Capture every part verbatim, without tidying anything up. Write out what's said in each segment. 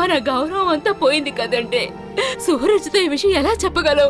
మన గౌరవం అంతా పోయింది కదంటే సూరజ్తో ఈ విషయం ఎలా చెప్పగలవు?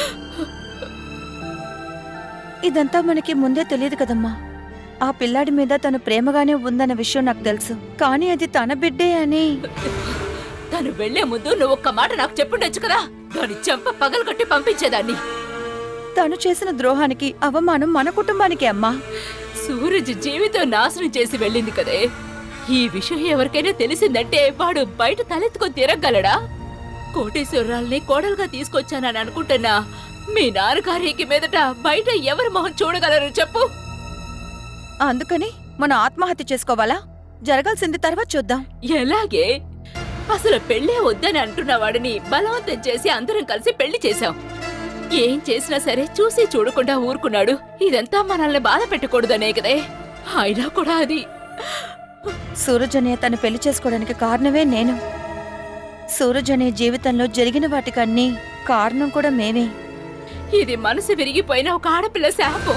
ఇదంతా మనకి ముందే తెలియదు కదమ్మా. ఆ పిల్లాడి మీద తను ప్రేమగానే ఉందన్న విషయం నాకు తెలుసు, కానీ అది తన బిడ్డే అని. తను వెళ్లే ముందు నువ్వు ఒక్క మాట నాకు చెప్పుండొచ్చు కదా. దాని చెంప పగలగొట్టి పంపించేదాన్ని. తను చేసిన ద్రోహానికి అవమానం మన కుటుంబానికి అమ్మా. సూరజ్ జీవితం నాశనం చేసి వెళ్ళింది కదే. ఈ విషయం ఎవరికైనా తెలిసిందంటే వాడు బయట తలెత్తుకొని తిరగలడా? కోటేశ్వరరాల్ని కోడలుగా తీసుకొచ్చానని అనుకుంటున్నా మీ నాన్నగారికి మీదట బయట ఎవరి మొహం చూడగలరు చెప్పు? అందుకని మనం ఆత్మహత్య చేసుకోవాలా? జరగాల్సింది తర్వాత చూద్దాం. ఎలాగే? అసలు పెళ్లే వద్దని అంటున్న వాడిని బలవంతం చేసి అందరం కలిసి పెళ్లి చేశాం. ఏం చేసినా సరే చూసి చూడకుండా ఊరుకున్నాడు. ఇదంతా మనల్ని బాధ పెట్టకూడదనే కదే. అయినా కూడా అది సూరజ్ అనే తను పెళ్లి చేసుకోవడానికి కారణమే నేను. సూరజ్ అనే జీవితంలో జరిగిన వాటికన్నీ కారణం కూడా మేమే. ఇది మనసు విరిగిపోయిన ఒక ఆడపిల్ల శాపం.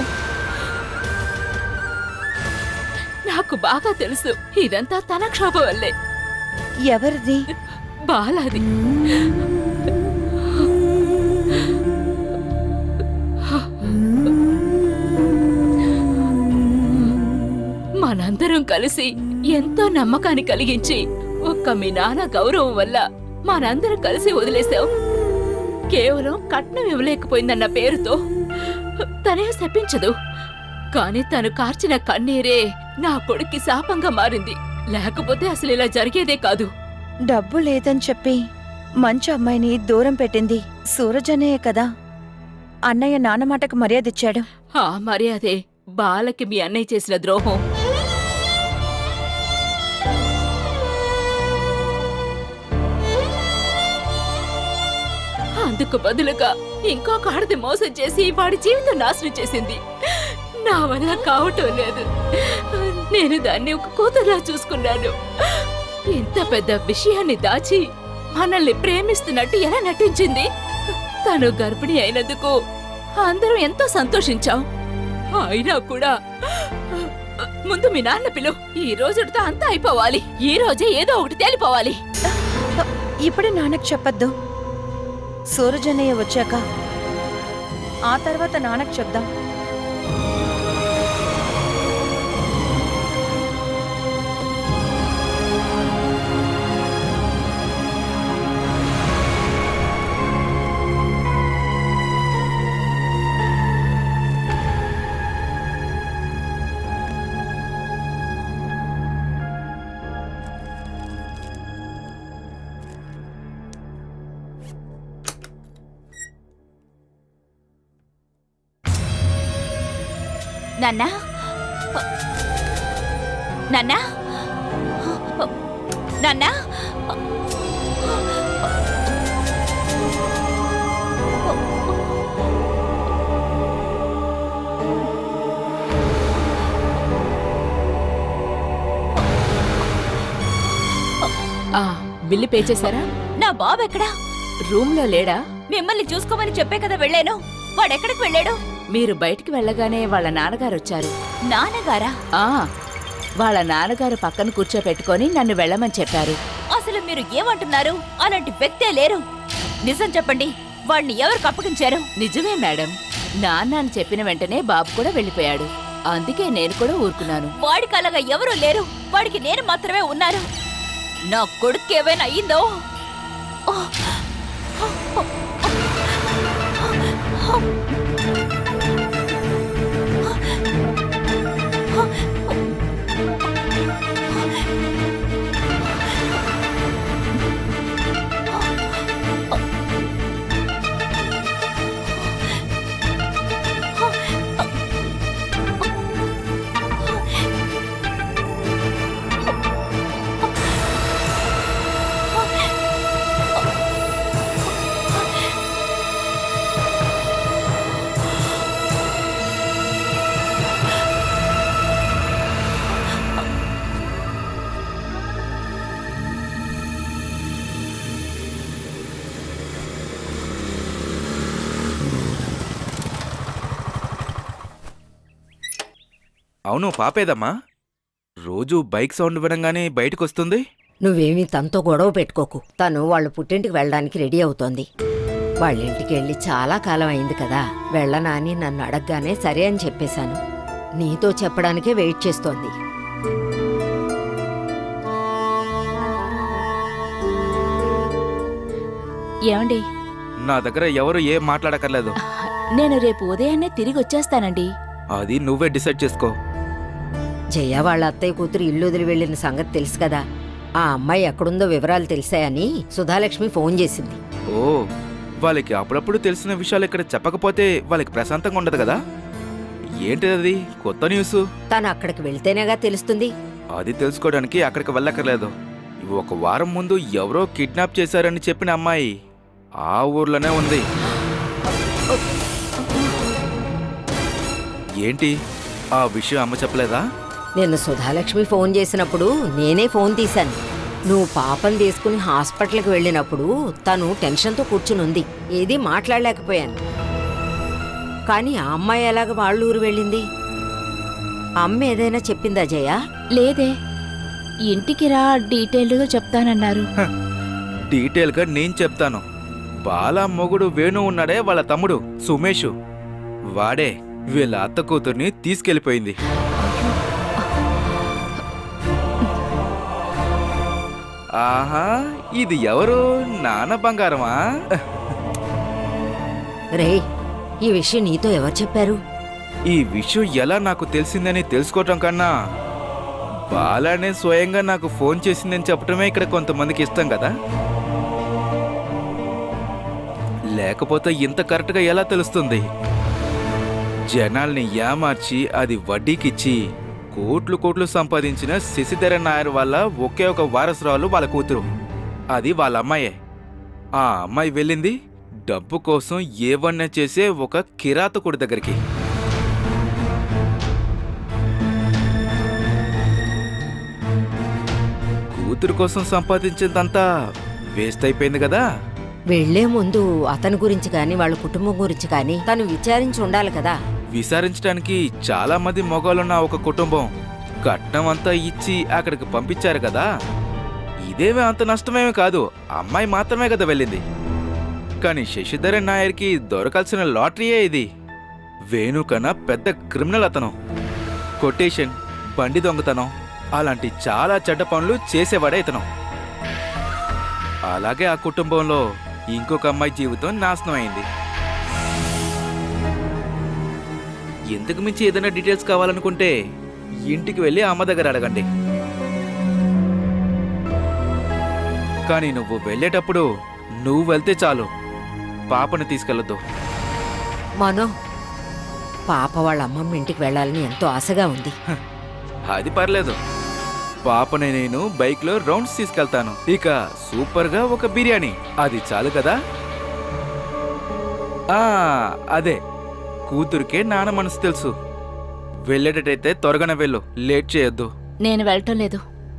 నాకు బాగా తెలుసు ఇదంతా తన క్షోభ వల్లే. ఎవరిది? బాలాది. మనందరం కలిసి ఎంతో నమ్మకాన్ని కలిగించి ఒక్క మీ నాన్న గౌరవం వల్ల మనందరం కలిసి వదిలేశాం. కేవలం కట్నం ఇవ్వలేకపోయిందన్న పేరుతో తనే శపించదు, కాని తను కార్చిన కన్నీరే నా కొడుక్కి శాపంగా మారింది. లేకపోతే అసలు ఇలా జరిగేదే కాదు. డబ్బు లేదని చెప్పి మంచి అమ్మాయిని దూరం పెట్టింది సూరజ్ అనే కదా. అన్నయ్య నాన్న మాటకు మర్యాదిచ్చాడు. ఆ మర్యాదే బాలకి మీ అన్నయ్య చేసిన ద్రోహం. అందుకు బదులుగా ఇంకొక ఆడది మోసం చేసి వాడి జీవితం నాశనం చేసింది. నా వల్ల కావటం లేదు. నేను దాన్ని ఒక కూతురులా చూసుకున్నాను. ఇంత పెద్ద విషయాన్ని దాచి మనల్ని ప్రేమిస్తున్నట్టు ఎలా నటించింది? తను గర్భిణి అయినందుకు అందరం ఎంతో సంతోషించాం. అయినా కూడా ముందు మీ నాన్న పిలు. ఈ రోజుతో అంతా అయిపోవాలి. ఈ రోజే ఏదో ఒకటి తేలిపోవాలి. ఇప్పుడే నాన్నకు చెప్పొద్దు. సూరజ్ అన్నయ్య వచ్చాక ఆ తర్వాత నాన్నకు చెప్దాం. నాన్నా, నాన్నా, నాన్నా, బిల్లు పే చేశారా? నా బాబు ఎక్కడా? రూమ్ లో లేడా? మిమ్మల్ని చూసుకోమని చెప్పే కదా వెళ్ళాను. వాడెక్కడికి వెళ్ళాడు? మీరు బయటికి వెళ్ళగానే వాళ్ళ నాన్నగారు వచ్చారు. నాన్నగారా? ఆ, వాళ్ళ నాన్నగారు పక్కన కూర్చోపెట్టుకొని నన్ను వెళ్ళమని చెప్పారు. అసలు మీరు ఏమంటున్నారు? అలాంటి వ్యక్తే లేరు. నిజం చెప్పండి, వాడిని ఎవరికి అప్పగించారు? నిజమే మేడం. నాన్న అని చెప్పిన వెంటనే బాబు కూడా వెళ్ళిపోయాడు. అందుకే నేను కూడా ఊరుకున్నాను. వాడికి అలాగా ఎవరూ లేరు. వాడికి నేను మాత్రమే ఉన్నారు. నా కొడుకు ఏమైనా అయ్యిందో? అవును, పాపేదమ్మా? రోజు బైక్ సౌండ్ వినంగానే బయటకొస్తుంది. నువ్వేమీ తనతో గొడవ పెట్టుకోకు. తను వాళ్ళ పుట్టింటికి వెళ్ళడానికి రెడీ అవుతోంది. వాళ్ళ ఇంటికి వెళ్ళి చాలా కాలం అయింది కదా, వెళ్ళనా అని నన్ను అడగగానే సరే అని చెప్పేశాను. నీతో చెప్పడానికే వెయిట్ చేస్తోంది. ఏమండి, నా దగ్గర ఎవరు ఏం మాట్లాడక్కర్లేదు. నేను రేపు ఉదయాన్నే తిరిగి వచ్చేస్తానండి. అది నువ్వే డిసైడ్ చేసుకో. జయ వాళ్ళ అత్తయ్య కూతురు ఇల్లు వదిలి వెళ్ళిన సంగతి తెలుసు కదా. ఆ అమ్మాయి ఎక్కడుందో వివరాలు తెలిసాయని సుధాలక్ష్మి ఫోన్ చేసింది. ఓ, వాళ్ళకి అప్పుడప్పుడు తెలిసిన విషయాలు ఇక్కడ చెప్పకపోతే వాళ్ళకి ప్రశాంతంగా ఉండదు కదా. ఏంటిది కొత్త న్యూస్? తను అక్కడికి వెళ్తేనేగా తెలుస్తుంది. అది తెలుసుకోవడానికి అక్కడికి వెళ్ళక్కర్లేదు. ఒక వారం ముందు ఎవరో కిడ్నాప్ చేశారని చెప్పిన అమ్మాయి ఆ ఊర్లోనే ఉంది. ఏంటి ఆ విషయం అమ్మ చెప్పలేదా? నిన్న సుధాలక్ష్మి ఫోన్ చేసినప్పుడు నేనే ఫోన్ తీశాను. నువ్వు పాపం తీసుకుని హాస్పిటల్కి వెళ్ళినప్పుడు తను టెన్షన్తో కూర్చునుంది. ఏది మాట్లాడలేకపోయాను. కానీ ఆ అమ్మాయి ఎలాగ వాళ్ళ ఊరు వెళ్ళింది? అమ్మ ఏదైనా చెప్పిందా జయ? లేదే, ఇంటికి రా డీటెయిల్డ్గా చెప్తానన్నారు. డీటెయిల్గా నేను చెప్తాను. బాల మొగుడు వేణు ఉన్నాడే, వాళ్ళ తమ్ముడు సుమేషు, వాడే వీళ్ళ అత్త కూతుర్ని తీసుకెళ్ళిపోయింది. ఆహా, ఇది ఎవరు? నాన్న బంగారమా? రే, ఈ విషయం నీతో ఎవరు చెప్పారు? ఈ విషయం ఎలా నాకు తెలిసిందని తెలుసుకోవటం కన్నా బాలానే స్వయంగా నాకు ఫోన్ చేసిందని చెప్పటమే ఇక్కడ కొంతమందికి ఇష్టం కదా. లేకపోతే ఇంత కరెక్ట్గా ఎలా తెలుస్తుంది? జనాల్ని ఏమార్చి అది వడ్డీకిచ్చి కోట్లు కోట్లు సంపాదించిన శశిధర నాయర్ వాళ్ళ ఒకే ఒక వారసురాలు వాళ్ళ కూతురు. అది వాళ్ళ అమ్మాయే. ఆ అమ్మాయి వెళ్ళింది డబ్బు కోసం ఏవన్నా చేసే ఒక కిరాతకుడి దగ్గరికి. కూతురు కోసం సంపాదించిందంతా వేస్ట్ అయిపోయింది కదా. వెళ్లే ముందు అతని గురించి కానీ వాళ్ళ కుటుంబం గురించి కానీ తను విచారించి ఉండాలి కదా. విచారించడానికి చాలా మంది మొగాలున్న ఒక కుటుంబం కట్నం అంతా ఇచ్చి అక్కడికి పంపించారు కదా. ఇదేమీ అంత నష్టమేమీ కాదు. అమ్మాయి మాత్రమే కదా వెళ్ళింది. కానీ శశిధర నాయర్కి దొరకాల్సిన లాటరీయే ఇది. వేణు కన్నా పెద్ద క్రిమినల్ అతను. కొటేషన్, బండి దొంగతనం అలాంటి చాలా చెడ్డ పనులు చేసేవాడే ఇతను. అలాగే ఆ కుటుంబంలో ఇంకొక అమ్మాయి జీవితం నాశనం అయింది. ఎందుకు మించి ఏదైనా డీటెయిల్స్ కావాలనుకుంటే ఇంటికి వెళ్ళి అమ్మ దగ్గర అడగండి. కానీ నువ్వు వెళ్ళేటప్పుడు నువ్వు వెళ్తే చాలు, పాపని తీసుకెళ్ళొద్దు. మనో, పాప వాళ్ళ అమ్మమ్మ ఇంటికి వెళ్ళాలని ఎంతో ఆశగా ఉంది. అది పర్లేదు, పాపని నేను బైక్లో రౌండ్స్ తీసుకెళ్తాను. ఇక సూపర్గా ఒక బిర్యానీ, అది చాలు కదా. ఆ అదే, కూతురికే నాన్న మనసు తెలుసు. వెళ్ళేటట్టయితే త్వరగానే వెళ్ళు, లేట్ చేయొద్దు. నేను వెళ్ళటం లేదు.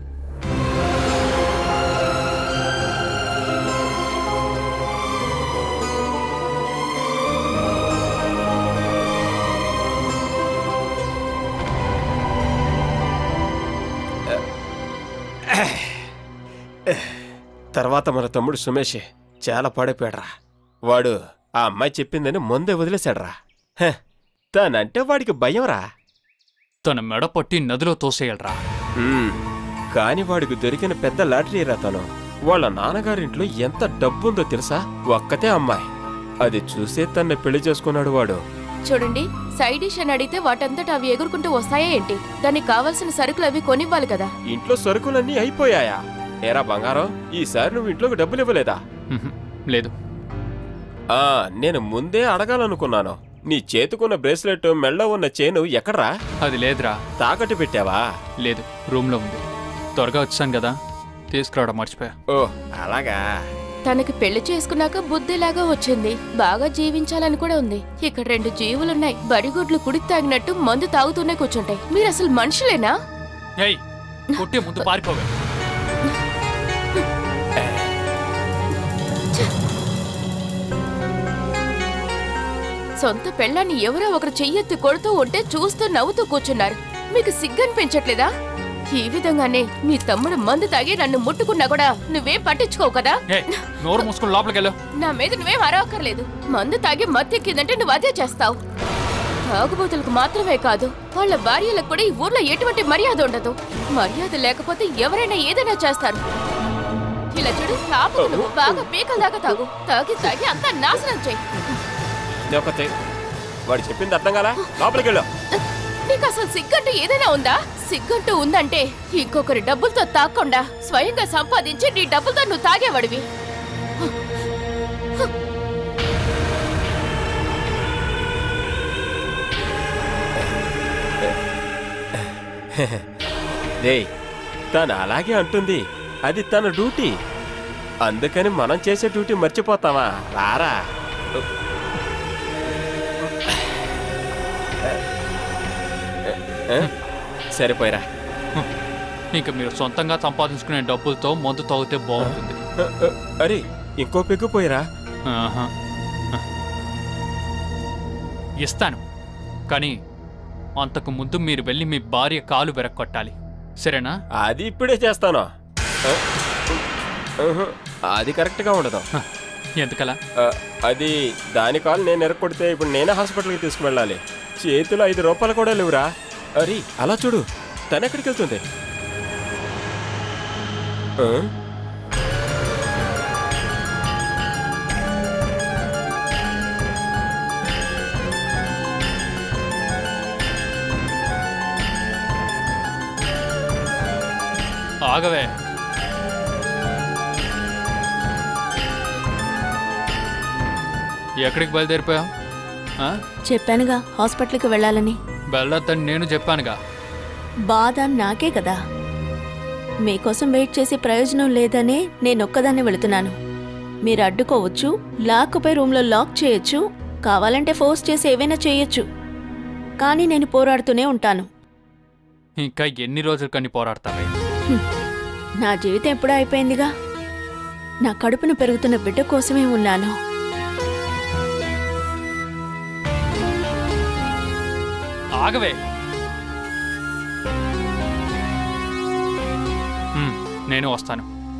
తర్వాత మన తమ్ముడు సుమేష్ చాలా పాడైపోయాడ్రా. వాడు ఆ అమ్మాయి చెప్పిందని ముందే వదిలేశాడ్రా. తనంటే వాడికి భయంరా. తన మెడ పట్టి నదిలో తోసేయడ్రా. కాని వాడికి దొరికిన పెద్ద లాటరీరా తను. వాళ్ళ నాన్నగారింట్లో ఎంత డబ్బుందో తెలుసా? ఒక్కతే అమ్మాయి. అది చూసే తన్ని పెళ్లి చేసుకున్నాడు వాడు. చూడండి, సైడ్ డిష్ అని అడిగితే వాటంతట అవి ఎగురుకుంటూ వస్తాయా ఏంటి? దానికి కావాల్సిన సరుకులు అవి కొనివ్వాలి కదా. ఇంట్లో సరుకులన్నీ అయిపోయాయా? ఏరా బంగారం, ఈసారి నువ్వు ఇంట్లోకి డబ్బులు ఇవ్వలేదా? లేదు. ఆ నేను ముందే అడగాలనుకున్నాను. నీ చేతుకున్న బ్రేస్లెట్, మెళ్ళో ఉన్న చైను ఎక్కడ్రా? అది లేదురా. తాకట్టు పెట్టావా? లేదు, రూమ్లో ఉంది. త్వరగా వచ్చాను కదా, తీసుకురావడం మర్చిపోయా. ఓ అలాగా. తనకి పెళ్లి చేసుకున్నాక బుద్ధిలాగా వచ్చింది. బాగా జీవించాలని కూడా ఉంది. ఇక్కడ రెండు జీవులున్నాయి. బడిగుడ్లు కుడికి తాగినట్టు మందు తాగుతూనే కూర్చుంటాయి. మీరు అసలు మనుషులేనా? ఏయ్, కొట్టే ముందు పారిపోవే. సొంత పెళ్ళాన్ని ఎవరో ఒకరు చెయ్యెత్తి కొడుతూ ఉంటే చూస్తూ నవ్వుతూ కూర్చున్నారు. మీకు సిగ్గనిపించట్లేదా? ఈ విధంగానే మీ తమ్ముడు మందు తాగి నన్ను ముట్టుకున్నా కూడా నువ్వేం పట్టించుకోవు కదా. నోరు మూసుకుని లోపలికి వెళ్ళు. నా మీద నువ్వేం అరవక్కర్లేదు. మందు తాగి మత్తెక్కిందంటే నువ్వు అదే చేస్తావు. తాగుబోతులకు మాత్రమే కాదు, వాళ్ళ భార్యలకు కూడా ఈ ఊర్లో ఎటువంటి మర్యాద ఉండదు. మర్యాద లేకపోతే ఎవరైనా ఏదైనా చేస్తారు. ఇలా చూడు, తాపు నువ్వు బాగా పీకల దాకా తాగు. తాగి తాగి అంతా నాశనం చెయ్యి. వాడు చెప్పింది అర్థం కాలా? లోపలికి వెళ్ళు. నీకు అసలు సిగ్గంటూ ఏదైనా ఉందా? సిగ్గంటూ ఉందంటే ఇంకొకరి డబ్బులతో తాకుండా స్వయంగా సంపాదించి నీ డబ్బులతో నువ్వు తాగేవాడివి. తను అలాగే అంటుంది, అది తన డ్యూటీ. అందుకని మనం చేసే డ్యూటీ మర్చిపోతావా? రారా. సరిపోయిరా. ఇంకా మీరు సొంతంగా సంపాదించుకునే డబ్బులతో మందు తాగితే బాగుంటుంది. అరే ఇంకో పెగ్గుపోయిరా. ఇస్తాను, కానీ అంతకు ముందు మీరు వెళ్ళి మీ భార్య కాలు వెరక్కొట్టాలి, సరేనా? అది ఇప్పుడే చేస్తాను. అది కరెక్ట్గా ఉండదు. ఎందుకలా? అది దాని కాలు నేను ఎరక్కొడితే ఇప్పుడు నేనే హాస్పిటల్కి తీసుకువెళ్ళాలి. చేతిలో ఐదు రూపాయలు కూడా లేవురా. అరే అలా చూడు, తను ఎక్కడికి వెళ్తుంది? ఆగవే. ఎక్కడికి బయలుదేరిపోయావు? చెప్పానుగా హాస్పిటల్కి వెళ్ళాలని. వెళ్ళొద్దని నేను చెప్పానుగా. బాధ నాకే కదా. మీకోసం వెయిట్ చేసి ప్రయోజనం లేదనే నేనొక్కదాన్ని వెళుతున్నాను. మీరు అడ్డుకోవచ్చు, లాక్కుపోయి రూమ్లో లాక్ చేయొచ్చు, కావాలంటే ఫోర్స్ చేసి ఏవైనా చేయొచ్చు, కానీ నేను పోరాడుతూనే ఉంటాను. ఇంకా ఎన్ని రోజులు కని పోరాడతావే? నా జీవితం ఎప్పుడూ అయిపోయిందిగా. నా కడుపును పెరుగుతున్న బిడ్డ కోసమే ఉన్నాను. ఆగవే. నేను వస్తాను.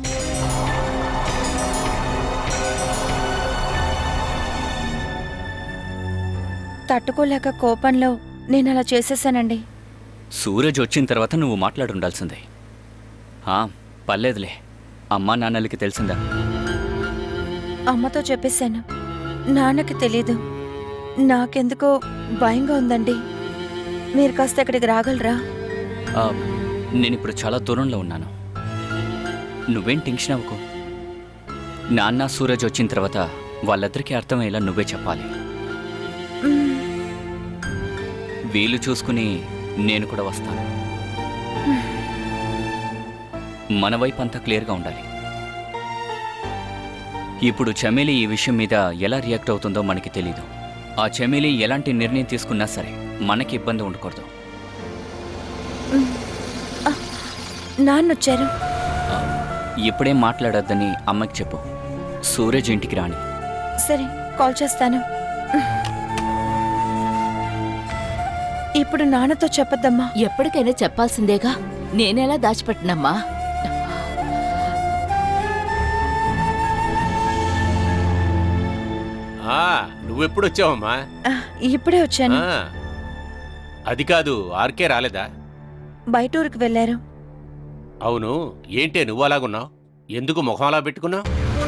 తట్టుకోలేక కోపంలో నేను అలా చేసేసానండి. సూరజ్ వచ్చిన తర్వాత నువ్వు మాట్లాడుండాల్సిందే. పర్లేదులే, అమ్మా నాన్నలకి తెలిసిందా? అమ్మతో చెప్పేశాను, నాన్నకి తెలీదు. నాకెందుకో భయంగా ఉందండి. మీరు కాస్త ఇక్కడికి రాగలరా? నేనిప్పుడు చాలా దూరంలో ఉన్నాను. నువ్వేం టెన్షన్ అవ్వకు. నాన్న సూరజ్ వచ్చిన తర్వాత వాళ్ళిద్దరికీ అర్థమయ్యేలా నువ్వే చెప్పాలి. వీలు చూసుకుని నేను కూడా వస్తాను. మన వైపు అంతా క్లియర్గా ఉండాలి. ఇప్పుడు చమేలి ఈ విషయం మీద ఎలా రియాక్ట్ అవుతుందో మనకి తెలీదు. ఆ చమేలి ఎలాంటి నిర్ణయం తీసుకున్నా సరే మనకి ఇబ్బంది ఉండకూడదు. నాన్నొచ్చారు. ఇప్పుడేం మాట్లాడొద్దని అమ్మకి చెప్పు. సూరజ్ ఇంటికి రాని. సరే, కాల్ చేస్తాను. ఇప్పుడు నాన్నతో చెప్పొద్దమ్మా. ఎప్పటికైనా చెప్పాల్సిందేగా. నేనెలా దాచిపెట్టినమ్మా? నువ్వెప్పుడు వచ్చావమ్మా? ఇప్పుడే వచ్చాను. అది కాదు, ఆర్కే రాలేదా? బయటూరికి వెళ్ళారు. అవును, ఏంటే నువ్వు అలాగున్నావు? ఎందుకు ముఖం అలా పెట్టుకున్నావు?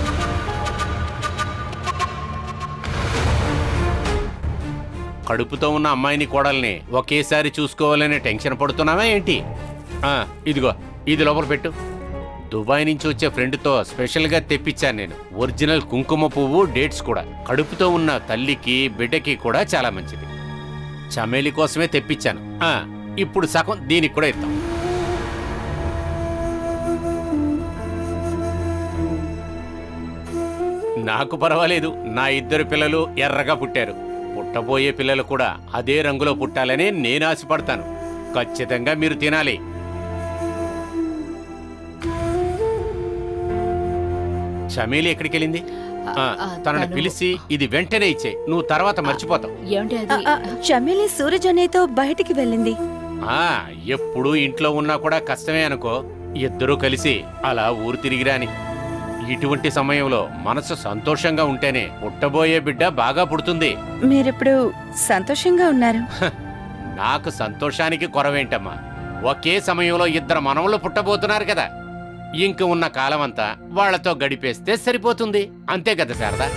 కడుపుతో ఉన్న అమ్మాయిని కోడల్ని ఒకేసారి చూసుకోవాలనే టెన్షన్ పడుతున్నావా ఏంటి? ఇదిగో, ఇది లోపల పెట్టు. దుబాయ్ నుంచి వచ్చే ఫ్రెండ్తో స్పెషల్గా తెప్పించాను నేను. ఒరిజినల్ కుంకుమ పువ్వు, డేట్స్ కూడా. కడుపుతో ఉన్న తల్లికి బిడ్డకి కూడా చాలా మంచిది. చమేలి కోసమే తెప్పించాను. ఇప్పుడు సగం దీనికి కూడా ఇద్దాం. నాకు పర్వాలేదు, నా ఇద్దరు పిల్లలు ఎర్రగా పుట్టారు. పుట్టబోయే పిల్లలు కూడా అదే రంగులో పుట్టాలని నేను ఆశపడతాను. ఖచ్చితంగా మీరు తినాలి. చమేలి ఎక్కడికి వెళ్ళింది? తనని పిలిచి ఇది వెంటనే ఇచ్చే, నువ్వు తర్వాత మర్చిపోతావు. చమేలి సూరజ్ అనేతో బయటికి వెళ్ళింది. ఆ ఎప్పుడూ ఇంట్లో ఉన్నా కూడా కష్టమే అనుకో. ఇద్దరూ కలిసి అలా ఊరు తిరిగిరాని. ఇటువంటి సమయంలో మనసు సంతోషంగా ఉంటేనే పుట్టబోయే బిడ్డ బాగా పుడుతుంది. మీరిప్పుడు సంతోషంగా ఉన్నారు. నాకు సంతోషానికి కొరవేంటమ్మా? ఒకే సమయంలో ఇద్దరు మనవలు పుట్టబోతున్నారు కదా. ఇంక ఉన్న కాలమంతా వాళ్లతో గడిపేస్తే సరిపోతుంది. అంతే కదా శారదా?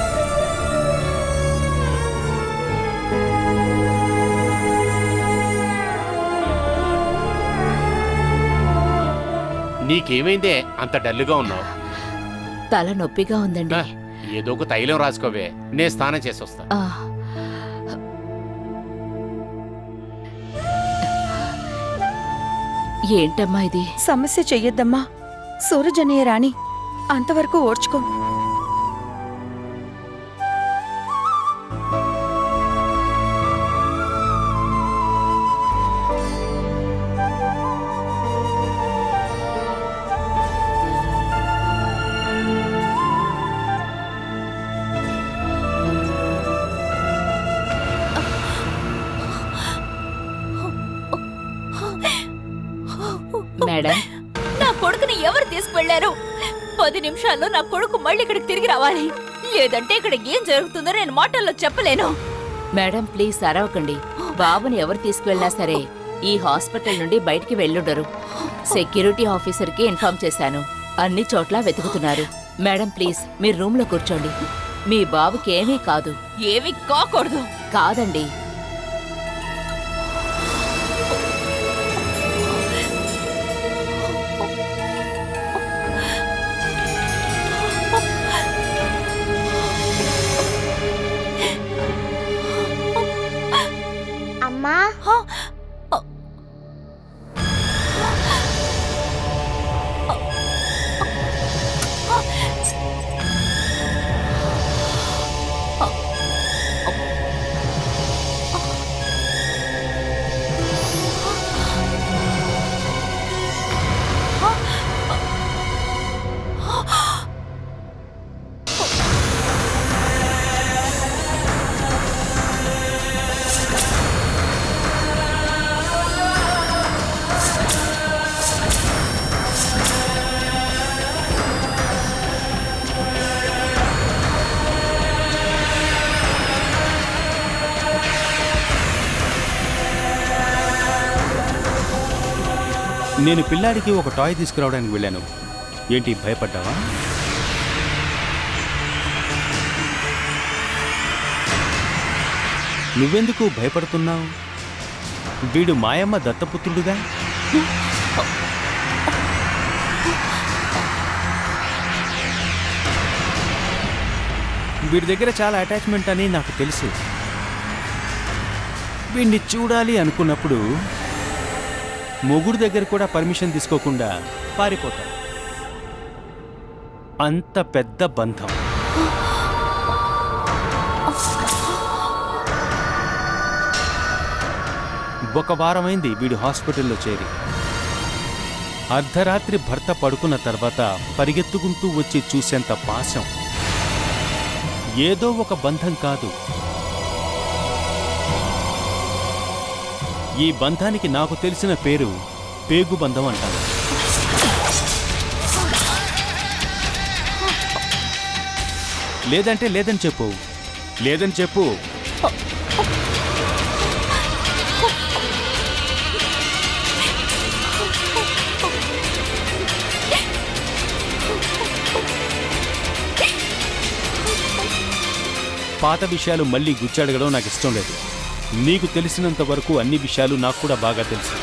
నీకేమైందే అంత డల్లుగా ఉన్నావు? తల నొప్పిగా ఉందండి. ఏదో ఒక తైలం రాసుకోవే, నే స్నానం చేసి వస్తా. ఏంటమ్మా ఇది? సమస్య చెయ్యొద్దమ్మా. సూరజనయ్య రాణి అంతవరకు ఓర్చుకో. మేడం, నా కొడుకుని ఎవరు తీసుకువెళ్లారు? పది నిమిషాల్లో నా కొడుకు మళ్ళీ ఇక్కడికి తిరిగి రావాలి. లేదంటే ఇక్కడ ఏం జరుగుతుందో నేను మాటల్లో చెప్పలేను. మేడం ప్లీజ్ అరవకండి. బాబుని ఎవరు తీసుకువెళ్ళినా సరే ఈ హాస్పిటల్ నుండి బయటికి వెళ్ళుండరు. సెక్యూరిటీ ఆఫీసర్కి ఇన్ఫార్మ్ చేశాను. అన్ని చోట్ల వెతుకుతున్నారు. మేడం ప్లీజ్ మీరు రూమ్ లో కూర్చోండి. మీ బాబుకి ఏమీ కాదు. ఏమీ కాకూడదు. కాదండి. అమ్మా, నేను పిల్లాడికి ఒక టాయ్ తీసుకురావడానికి వెళ్ళాను. ఏంటి భయపడ్డావా? నువ్వెందుకు భయపడుతున్నావు? వీడు మాయమ్మ దత్తపుత్రుడుగా. వీడి దగ్గర చాలా అటాచ్మెంట్ అని నాకు తెలుసు. వీడిని చూడాలి అనుకున్నప్పుడు మొగుడు దగ్గర కూడా పర్మిషన్ తీసుకోకుండా పారిపోతాడు. అంత పెద్ద బంధం. ఒక వారమైంది వీడు హాస్పిటల్లో చేరి. అర్ధరాత్రి భర్త పడుకున్న తర్వాత పరిగెత్తుకుంటూ వచ్చి చూసేంత పాశం. ఏదో ఒక బంధం కాదు. ఈ బంధానికి నాకు తెలిసిన పేరు పేగు బంధం అంటారు. లేదంటే లేదని చెప్పు. లేదని చెప్పు. పాత విషయాలు మళ్ళీ గుచ్చాడగడం నాకు ఇష్టం లేదు. నీకు తెలిసినంత వరకు అన్ని విషయాలు నాకు కూడా బాగా తెలుసు.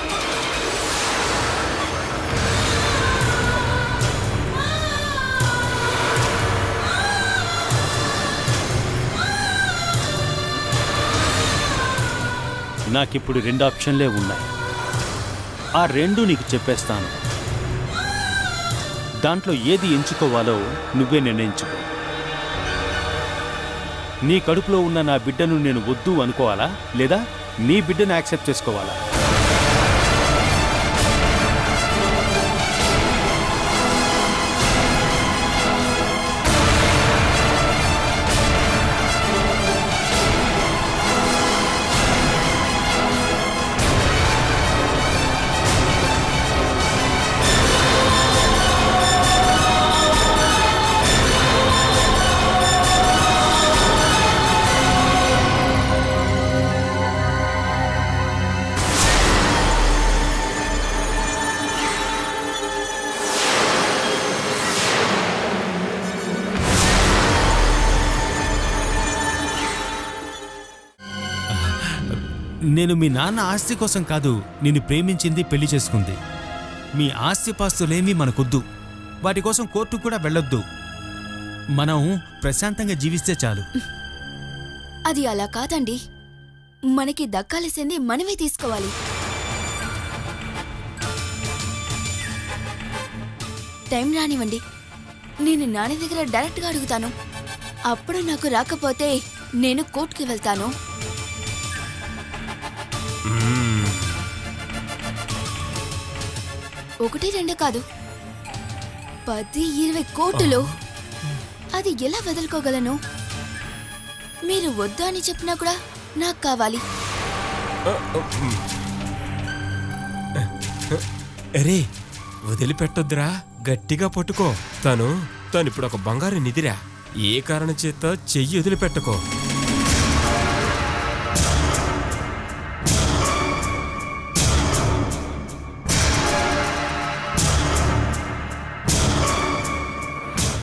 నాకిప్పుడు రెండు ఆప్షన్లే ఉన్నాయి. ఆ రెండు నీకు చెప్పేస్తాను. దాంట్లో ఏది ఎంచుకోవాలో నువ్వే నిర్ణయించుకో. నీ కడుపులో ఉన్న నా బిడ్డను నేను వద్దు అనుకోవాలా, లేదా నీ బిడ్డను యాక్సెప్ట్ చేసుకోవాలా? నేను మీ నాన్న ఆస్తి కోసం కాదు నిన్ను ప్రేమించింది, పెళ్లి చేసుకుంది. మీ ఆస్తిపాస్తులేమీ మనకొద్దు. వాటి కోసం కోర్టుకు కూడా వెళ్ళొద్దు. మనం ప్రశాంతంగా జీవిస్తే చాలు. అది అలా కాదండి. మనకి దక్కాల్సింది మనమే తీసుకోవాలి. టైం రానివ్వండి, నేను నాన్న దగ్గర డైరెక్ట్గా అడుగుతాను. అప్పుడు నాకు రాకపోతే నేను కోర్టుకి వెళ్తాను. ఒకటి రెండు కాదు, పది ఇరవై కోట్లు. అది ఎలా వదులుకోగలను? మీరు వద్దు అని చెప్పినా కూడా నాకు కావాలి. అరే వదిలిపెట్టొద్దురా, గట్టిగా పట్టుకో. తను తను ఇప్పుడు ఒక బంగారు నిధిరా. ఏ కారణం చేత చెయ్యి వదిలిపెట్టుకో.